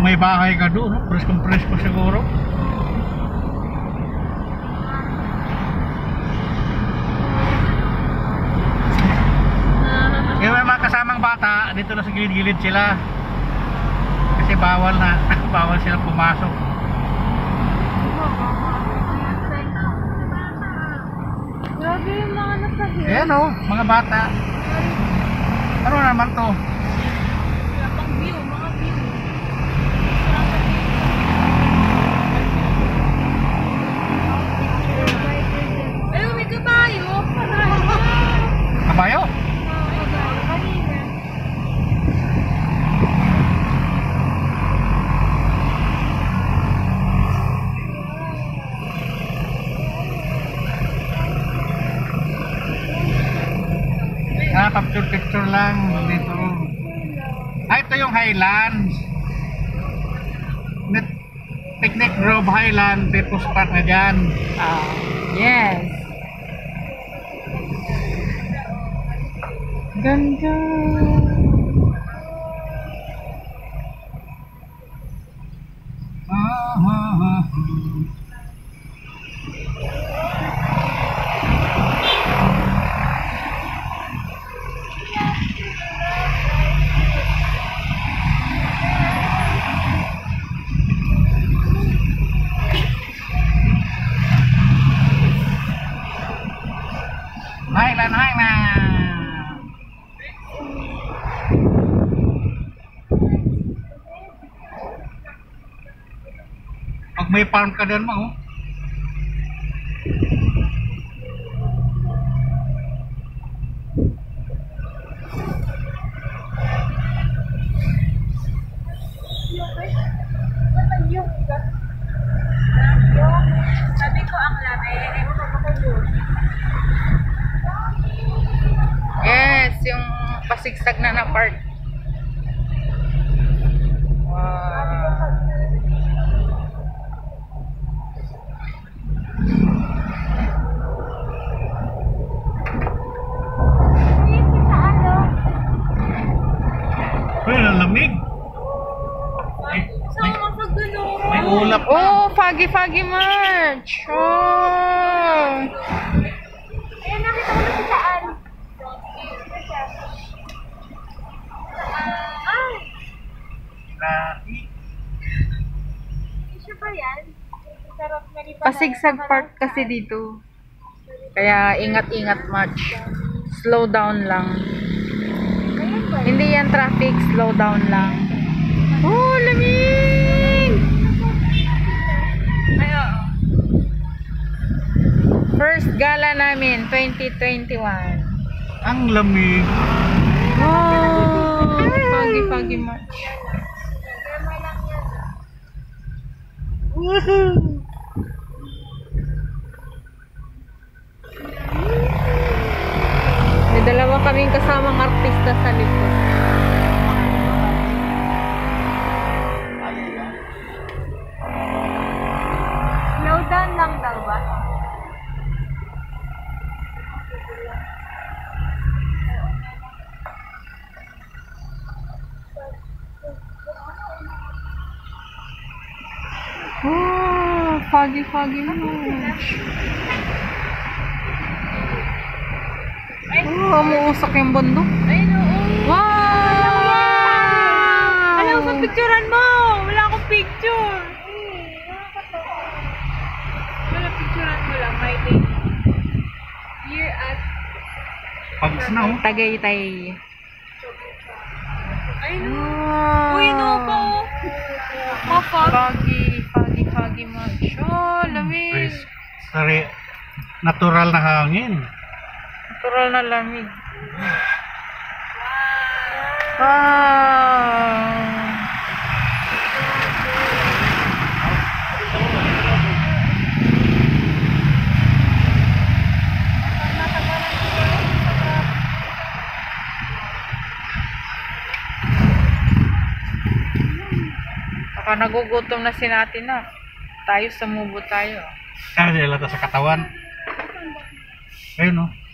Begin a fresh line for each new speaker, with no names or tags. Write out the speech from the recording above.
may bahay ka doon, no? Presko siguro. Yung may mga kasamang bata, dito na sa gilid-gilid sila. Kasi bawal na, bawal silang pumasok.
Grabe yung mga nasa hill.
Ayan o, mga bata. Ano naman to?
Pang view, mga view. Ay, may kabayo.
Kabayo? Picture lang dito. Ito yung Highlands. Picnic Grove Highland, People's Park na dyan.
Yes. Ganda.
Highland. Pag may farm ka doon mo,
Sabi ko ang labi.
Yes, yung pasigsag na part. Wow.
ay, lamig. May ulap na.
Oh, Foggy March. Oh.
Eh, nakita ko na si Saan. Siya ba yan?
Pasigsag part kasi dito. Kaya ingat-ingat much. Slow down lang. Hindi yan traffic, slow down lang. Oh, lamig! First gala namin, 2021.
Ang lamig.
Oh, Foggy March.
Woohoo!
May dalawa kaming kasamang artista sa likod.
Slow down lang daw ba?
Oh, Foggy March. Oh, umuusok yung bundok.
Ay, oo.
Wow!
Alam mo, picturean mo! Wala akong picture. Wala, picturean mo lang. My day. Here at...
Pags na oh.
Tagaytay.
Ay, no.
Wow!
Uy, no po. Mafog.
Foggy March. Oh, lamig.
Sorry, natural na hangin.
Natural na lamig. Wow! Baka nagugutom na si natin na. Tayo, sumubo tayo.
Kaya nila sa katawan. Ayun oh.